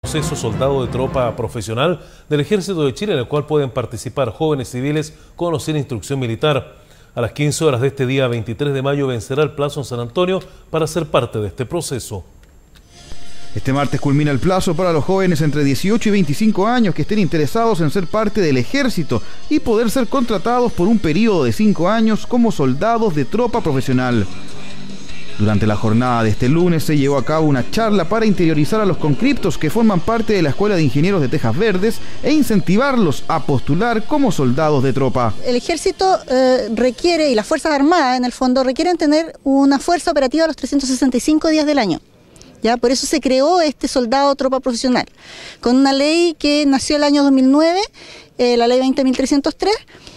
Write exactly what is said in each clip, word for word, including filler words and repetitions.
Proceso soldado de tropa profesional del Ejército de Chile, en el cual pueden participar jóvenes civiles con o sin instrucción militar. A las quince horas de este día veintitrés de mayo vencerá el plazo en San Antonio para ser parte de este proceso. Este martes culmina el plazo para los jóvenes entre dieciocho y veinticinco años que estén interesados en ser parte del ejército y poder ser contratados por un periodo de cinco años como soldados de tropa profesional. Durante la jornada de este lunes se llevó a cabo una charla para interiorizar a los conscriptos que forman parte de la Escuela de Ingenieros de Tejas Verdes e incentivarlos a postular como soldados de tropa. El ejército eh, requiere, y las Fuerzas Armadas en el fondo, requieren tener una fuerza operativa los trescientos sesenta y cinco días del año. ¿Ya? Por eso se creó este soldado tropa profesional, con una ley que nació el año dos mil nueve, eh, la ley veinte mil trescientos tres,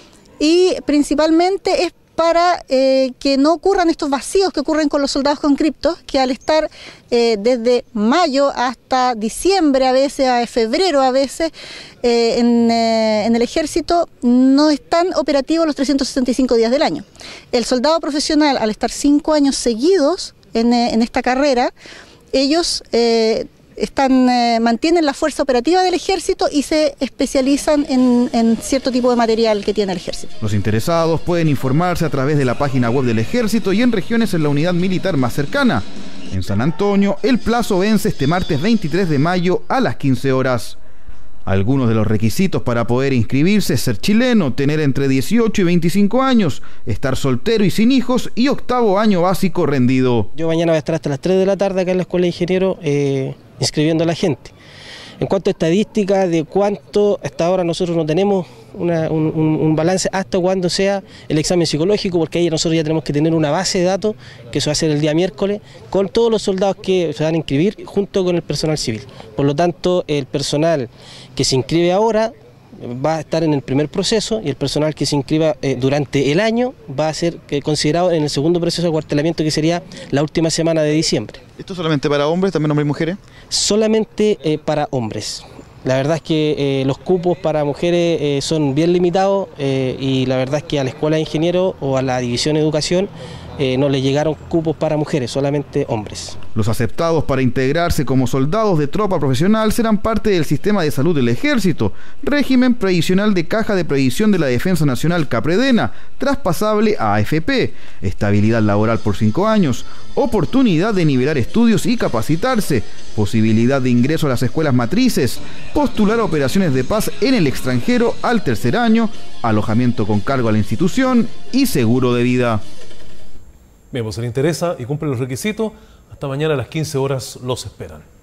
y principalmente es para eh, que no ocurran estos vacíos que ocurren con los soldados conscriptos, que al estar eh, desde mayo hasta diciembre, a veces a febrero, a veces eh, en, eh, en el ejército no están operativos los trescientos sesenta y cinco días del año. El soldado profesional, al estar cinco años seguidos en, eh, en esta carrera, ellos eh, están, eh, mantienen la fuerza operativa del ejército y se especializan en, en cierto tipo de material que tiene el ejército. Los interesados pueden informarse a través de la página web del ejército y en regiones en la unidad militar más cercana. En San Antonio, el plazo vence este martes veintitrés de mayo a las quince horas. Algunos de los requisitos para poder inscribirse es ser chileno, tener entre dieciocho y veinticinco años, estar soltero y sin hijos y octavo año básico rendido. Yo mañana voy a estar hasta las tres de la tarde acá en la Escuela de Ingenieros eh, inscribiendo a la gente. En cuanto a estadística de cuánto, hasta ahora nosotros no tenemos una, un, un balance hasta cuando sea el examen psicológico, porque ahí nosotros ya tenemos que tener una base de datos, que eso va a ser el día miércoles, con todos los soldados que se van a inscribir junto con el personal civil. Por lo tanto, el personal que se inscribe ahora va a estar en el primer proceso y el personal que se inscriba eh, durante el año va a ser eh, considerado en el segundo proceso de acuartelamiento, que sería la última semana de diciembre. ¿Esto solamente para hombres, también hombres y mujeres? Solamente eh, para hombres. La verdad es que eh, los cupos para mujeres eh, son bien limitados eh, y la verdad es que a la Escuela de Ingenieros o a la División de Educación eh, no le llegaron cupos para mujeres, solamente hombres. Los aceptados para integrarse como soldados de tropa profesional serán parte del sistema de salud del ejército, régimen previsional de Caja de Previsión de la Defensa Nacional Capredena, traspasable a A F P, estabilidad laboral por cinco años, oportunidad de nivelar estudios y capacitarse, posibilidad de ingreso a las escuelas matrices, postular a operaciones de paz en el extranjero al tercer año, alojamiento con cargo a la institución y seguro de vida. Bien, pues se le interesa y cumple los requisitos, hasta mañana a las quince horas los esperan.